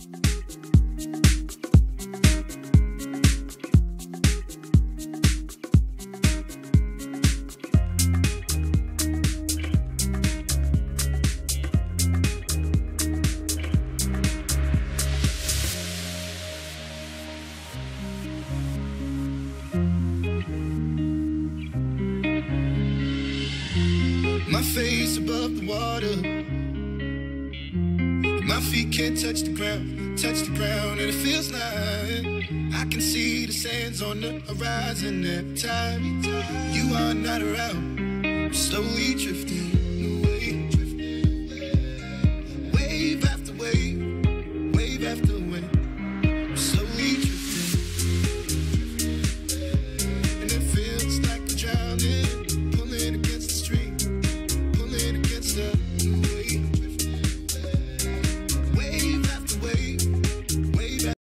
My face above the water, my feet can't touch the ground, and it feels like I can see the sands on the horizon every time you are not around. I'm slowly drifting.